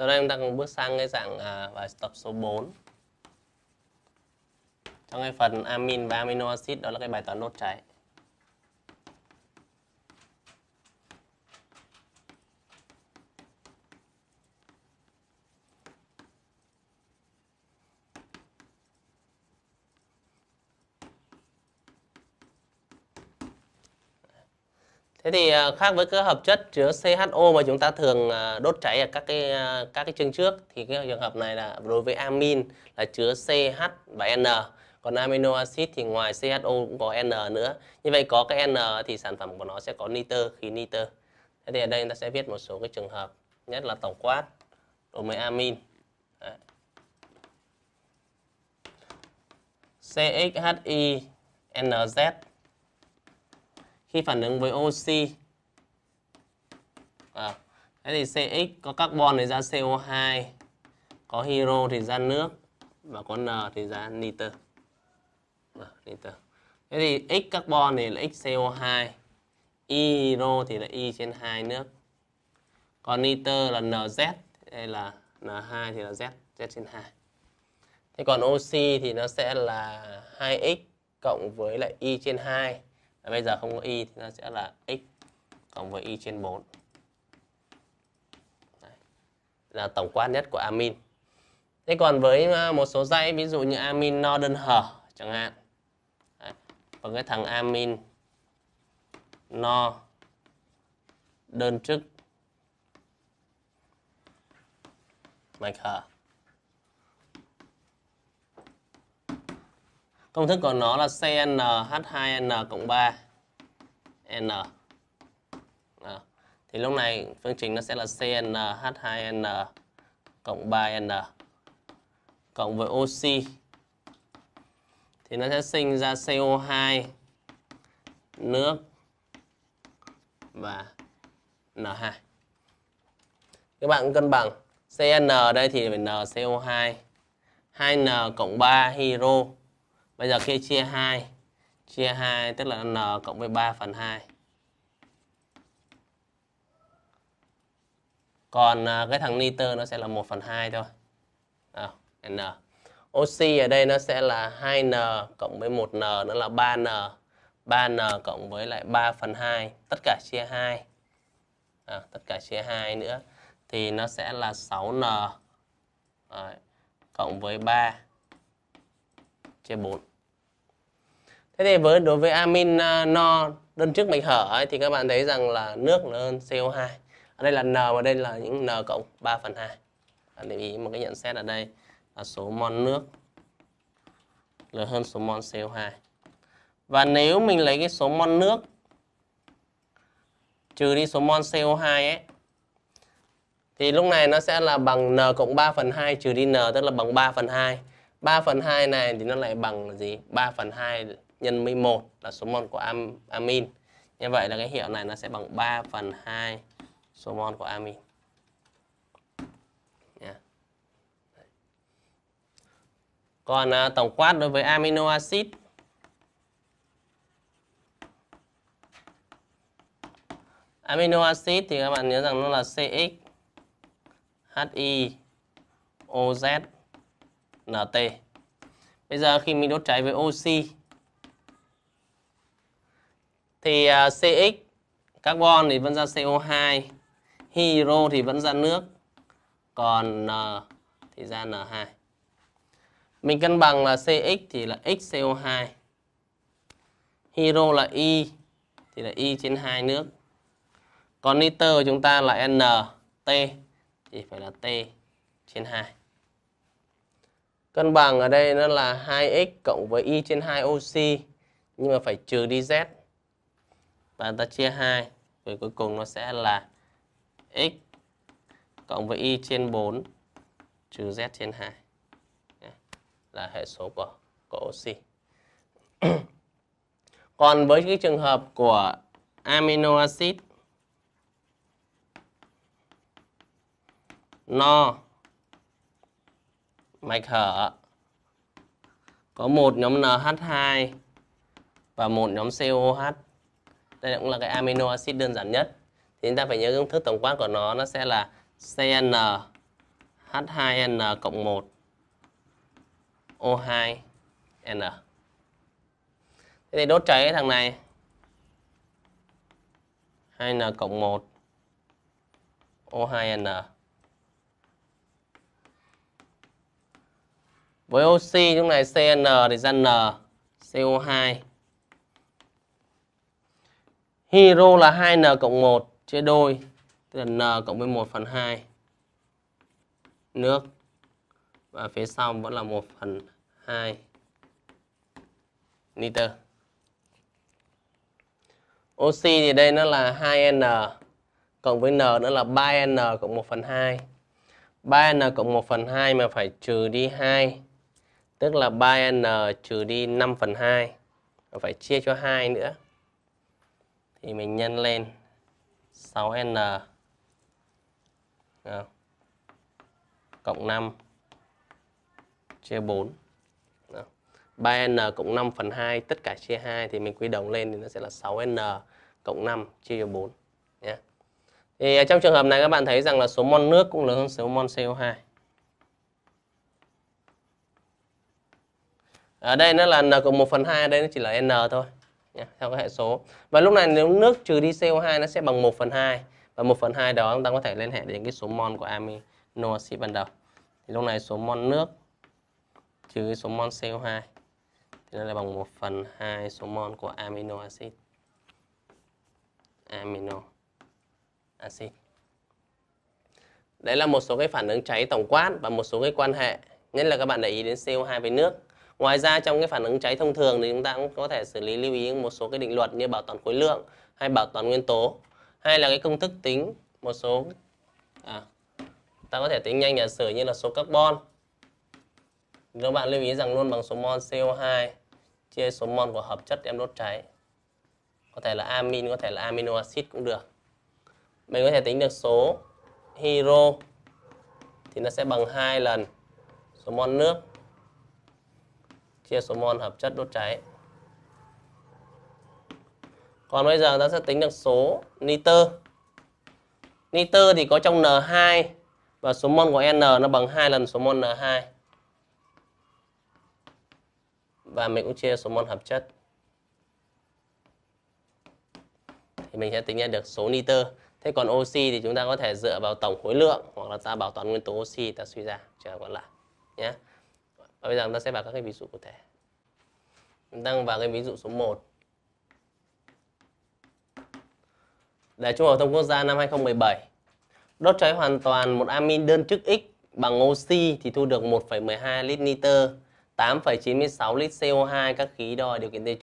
Sau đây chúng ta cùng bước sang cái dạng bài tập số 4. Trong cái phần amin và amino acid, đó là cái bài toán đốt cháy. Thế thì khác với các hợp chất chứa CHO mà chúng ta thường đốt cháy ở các cái chương trước, thì cái trường hợp này là đối với amin là chứa CH và N. Còn amino acid thì ngoài CHO cũng có N nữa. Như vậy có cái N thì sản phẩm của nó sẽ có nitơ, khí nitơ. Thế thì ở đây ta sẽ viết một số cái trường hợp, nhất là tổng quát đối với amin. Đấy. CXHINZ khi phản ứng với oxy. Thế thì CX có carbon thì ra CO2, có hydro thì ra nước, và có N thì ra nitơ. Thế thì X carbon thì là XCO2, Y hydro thì là Y trên 2 nước. Còn nitơ là NZ, đây là N2 thì là Z trên 2. Thế còn oxy thì nó sẽ là 2X cộng với lại Y trên 2. Và bây giờ không có Y thì nó sẽ là X cộng với Y trên 4. Đấy. Là tổng quát nhất của amin. Thế còn với một số dãy, ví dụ như amin no đơn hở chẳng hạn. Đấy. Và cái thằng amin no đơn chức mạch hở. Công thức của nó là CnH2n cộng 3 N. Thì lúc này phương trình nó sẽ là CnH2n cộng 3n cộng với oxy thì nó sẽ sinh ra CO2, nước và N2. Các bạn cân bằng Cn ở đây thì phải NCO2, 2n cộng 3 hydro. Bây giờ kia chia 2 tức là N cộng với 3/2. Còn cái thằng nitơ nó sẽ là 1/2 thôi. N. Oxy ở đây nó sẽ là 2n cộng với 1n nữa là 3n. 3n cộng với lại 3/2, tất cả chia 2. Tất cả chia 2 nữa thì nó sẽ là 6n cộng với 3 chia 4. Thế thì đối với amin no đơn chức mạch hở ấy, thì các bạn thấy rằng là nước lớn hơn CO2. Ở đây là N và đây là những N cộng 3/2. Để ý một cái nhận xét ở đây là số mol nước lớn hơn số mol CO2. Và nếu mình lấy cái số mol nước trừ đi số mol CO2 ấy, thì lúc này nó sẽ là bằng N cộng 3/2 trừ đi N, tức là bằng 3/2. 3/2 này thì nó lại bằng là gì? 3/2 nhân 11 là số mol của amin. Như vậy là cái hiệu này nó sẽ bằng 3/2 số mol của amin. Còn tổng quát đối với amino acid. Amino acid thì các bạn nhớ rằng nó là CX, HI, OZ, NT. Bây giờ khi mình đốt cháy với oxy thì CX carbon thì vẫn ra CO2, hydro thì vẫn ra nước, còn N thì ra N2. Mình cân bằng là CX thì là XCO2, hydro là Y thì là Y trên 2 nước. Còn nitơ của chúng ta là NT thì phải là T trên 2. Cân bằng ở đây nó là 2X cộng với Y trên 2 oxy, nhưng mà phải trừ đi Z. Và ta chia 2, rồi cuối cùng nó sẽ là X cộng với Y trên 4 trừ Z trên 2. Là hệ số của oxy. Còn với cái trường hợp của amino acid no mạch hở có một nhóm NH2 và một nhóm COH. Đây cũng là cái amino acid đơn giản nhất. Thì chúng ta phải nhớ công thức tổng quát của nó sẽ là CN H2N cộng 1 O2N. Thế thì đốt cháy cái thằng này 2N cộng 1 O2N. Với oxy lúc này CN thì ra N CO2. Hydro là 2N cộng 1 chia đôi, tức là N cộng với 1/2 nước. Và phía sau vẫn là 1/2 nitơ. Oxy thì đây nó là 2N cộng với N nữa là 3N cộng 1/2. 3N cộng 1/2 mà phải trừ đi 2, tức là 3N trừ đi 5/2. Và phải chia cho 2 nữa. Thì mình nhân lên 6N cộng 5 chia 4. 3N cộng 5/2 tất cả chia 2 thì mình quy đồng lên thì nó sẽ là 6N cộng 5 chia cho 4 nhé. Thì trong trường hợp này các bạn thấy rằng là số mol nước cũng lớn hơn số mol CO2. Ở đây nó là N cộng 1/2, đây nó chỉ là N thôi nhé, theo cái hệ số. Và lúc này nếu nước trừ đi CO2 nó sẽ bằng 1/2. Và 1/2 đó chúng ta có thể liên hệ đến cái số mol của amino acid ban đầu. Thì lúc này số mol nước trừ cái số mol CO2 thì nó là bằng 1/2 số mol của amino acid. Đấy là một số cái phản ứng cháy tổng quát và một số cái quan hệ, nhất là các bạn để ý đến CO2 với nước. Ngoài ra trong cái phản ứng cháy thông thường thì chúng ta cũng có thể xử lý lưu ý một số cái định luật như bảo toàn khối lượng hay bảo toàn nguyên tố, hay là cái công thức tính một số ta có thể tính nhanh giả sử như là số carbon. Các bạn lưu ý rằng luôn bằng số mol CO2 chia số mol của hợp chất đem đốt cháy. Có thể là amin, có thể là amino acid cũng được. Mình có thể tính được số hydro thì nó sẽ bằng 2 lần số mol nước chia số mol hợp chất đốt cháy. Còn bây giờ ta sẽ tính được số nitơ. Nitơ thì có trong N2 và số mol của N nó bằng 2 lần số mol N2. Và mình cũng chia số mol hợp chất. Thì mình sẽ tính ra được số nitơ. Thế còn oxy thì chúng ta có thể dựa vào tổng khối lượng hoặc là ta bảo toàn nguyên tố oxy ta suy ra trường còn lại nhé. Và bây giờ chúng ta sẽ vào các cái ví dụ cụ thể. Chúng ta vào cái ví dụ số 1. Đề Trung học phổ thông quốc gia năm 2017. Đốt cháy hoàn toàn một amin đơn chức X bằng oxy thì thu được 1,12 lít nitơ, 8,96 lít CO2 các khí đo điều kiện tiêu